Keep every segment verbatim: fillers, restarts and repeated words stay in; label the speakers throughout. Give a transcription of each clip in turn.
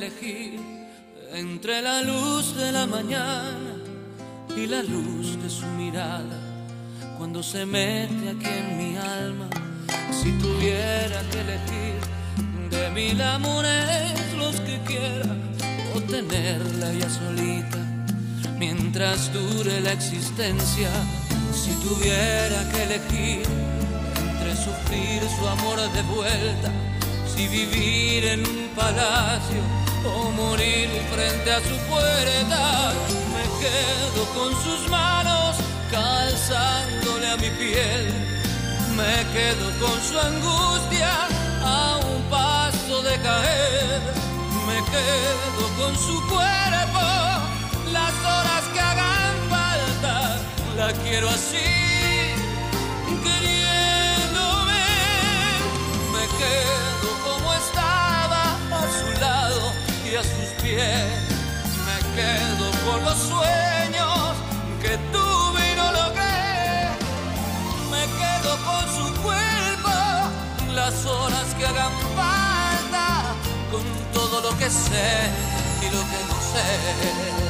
Speaker 1: elegir entre la luz de la mañana y la luz de su mirada cuando se mete aquí en mi alma. Si tuviera que elegir de mil amores los que quiera o tenerla ella solita mientras dure la existencia. Si tuviera que elegir entre sufrir su amor de vuelta, si vivir en un palacio o morir frente a su puerta, me quedo con sus manos calzándole a mi piel, me quedo con su angustia a un paso de caer, me quedo con su cuerpo las horas que hagan falta, la quiero así, queriéndome, me quedo como estaba a su lado y a sus pies, me quedo con los sueños que tuve y no logré, me quedo con su cuerpo las horas que hagan falta, con todo lo que sé y lo que no sé.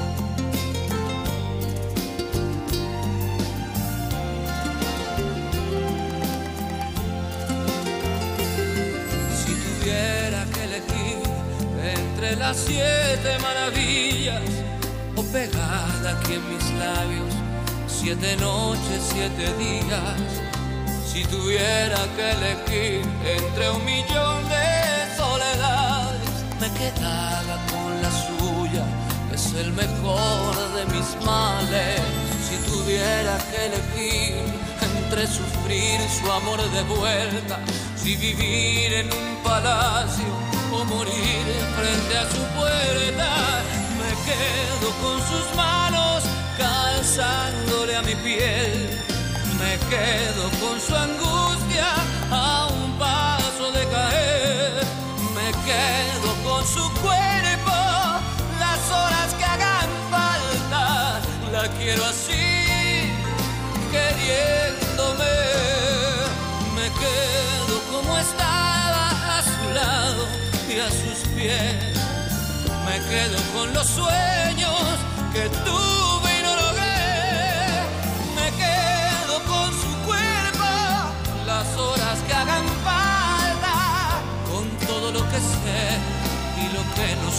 Speaker 1: Entre las siete maravillas o pegada aquí en mis labios, siete noches, siete días. Si tuviera que elegir entre un millón de soledades, me quedara con la suya, es el mejor de mis males. Si tuviera que elegir entre sufrir su amor de vuelta, si vivir en un palacio o morir frente a su puerta, me quedo con sus manos calzándole a mi piel, me quedo con su angustia a un paso de caer, me quedo con su cuerpo las horas que hagan falta, la quiero así, queriéndome, me quedo como estaba a su lado y a sus pies, me quedo con los sueños que tuve y no logré, me quedo con su cuerpo las horas que hagan falta, con todo lo que sé y lo que no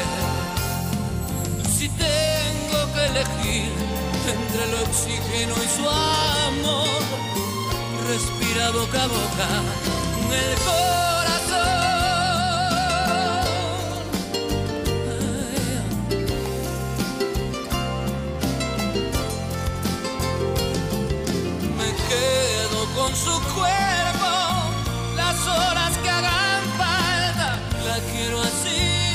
Speaker 1: sé. Si tengo que elegir entre el oxígeno y su amor, respira boca a boca el corazón. Con su cuerpo las horas que hagan falta, la quiero así,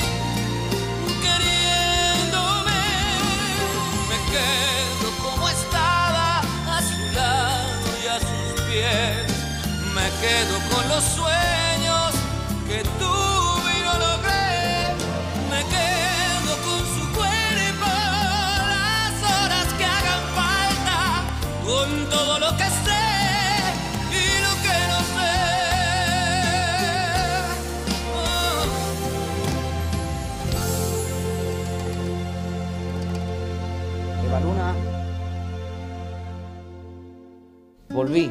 Speaker 1: queriéndome, me quedo como estaba a su lado y a sus pies, me quedo con los sueños que tuve y no logré, me quedo con su cuerpo las horas que hagan falta, con todo lo que sé.
Speaker 2: Luna, volví.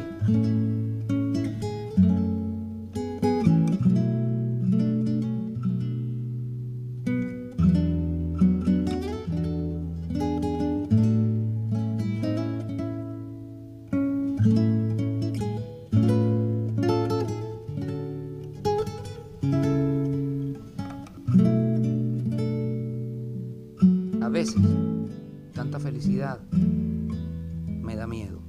Speaker 2: A veces tanta felicidad me da miedo.